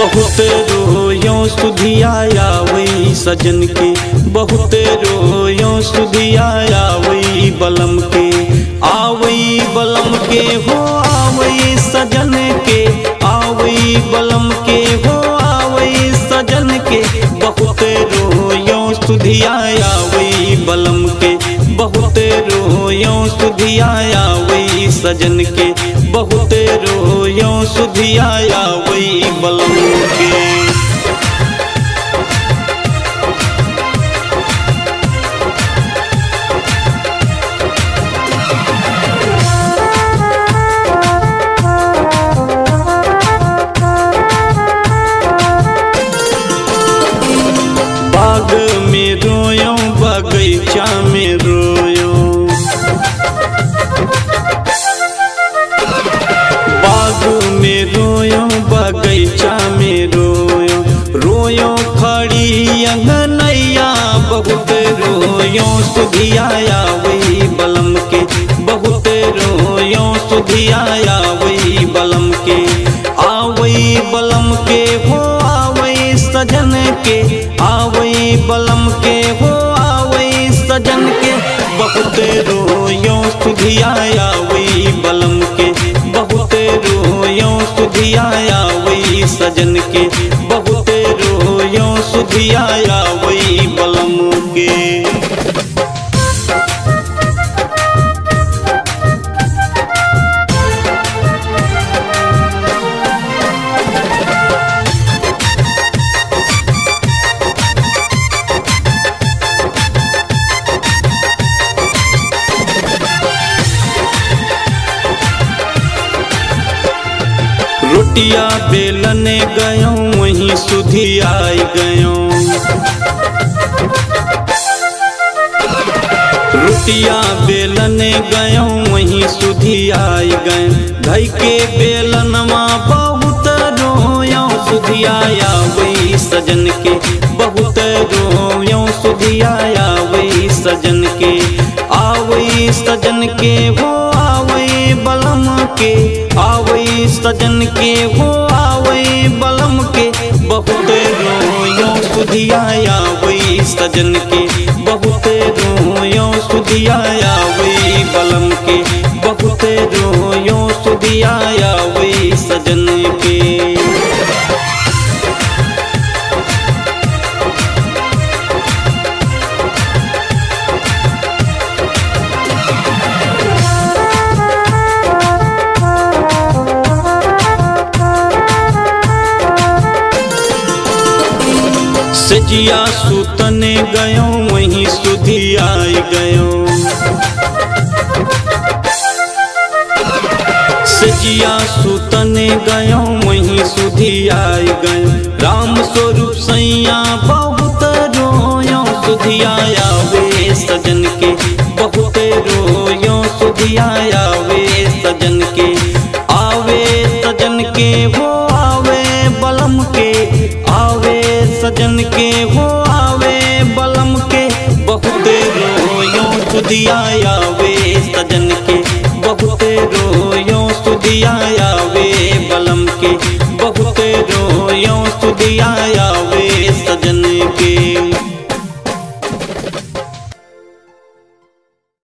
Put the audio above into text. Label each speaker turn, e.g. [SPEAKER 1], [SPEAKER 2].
[SPEAKER 1] बहुत रोयो सुधिया आवई सजन के, बहुत रोयो सुधिया आवई बलम के, आवई बलम के हो आवई सजन के, आवई बलम के हो आवई सजन के। बहुत रोयो सुधिया आवई बलम के, बहुत रोयो सुधिया आवई सजन के, बहुत रोयो सुधिया आवई बलम के। बाग में रोयो बगीचा में रोयो, बाग में रोयो बगीचा में रोयो, रोयो खड़ी अंगनैया बहुत रोयो सुधिया आवई बलम के, बहुत रोयो सुधिया आवई बलम के, आवई बलम के हो आवई सजन के, आवई बलम के हो आवई सजन के। बहुत रोयो सुधिया आवई बलम के, बहुत रोयो सुधिया आवई सजन के, बहुत रोयो सुधिया आवई बलम के। रोटिया बेलने गयो वहीं सुधी आई गयो, रोटिया बेलने गयो वहीं सुधी आई गए, धई के बेलनमा बहुत रोयो सुधिया आवई सजन के, बहुत रोयो सुधिया आवई सजन के, आवई सजन के हो आवई बलम के, आवई सजन के हो आवई बलम के। बहुत रोयो सुधिया आवई सजन के, बहुत रोयो सुधिया आवई बलम के, बहुत रोयो सुधिया आवई सजन के। सजिया सुतने गयो वहीं सुधी आई गयो, सजिया सुतने गयो वहीं सुधी आई गयो, राम स्वरूप सैया बहुत रोयो सुधिया आवे सजन के, बहुत रोयो सुधिया आवे सजन के, आवे सजन के हो आवे बलम के, आवे सजन के हो आवे बलम के। बहुत रोयो सुधिया आवे सजन के, बहुत रोयो सुधिया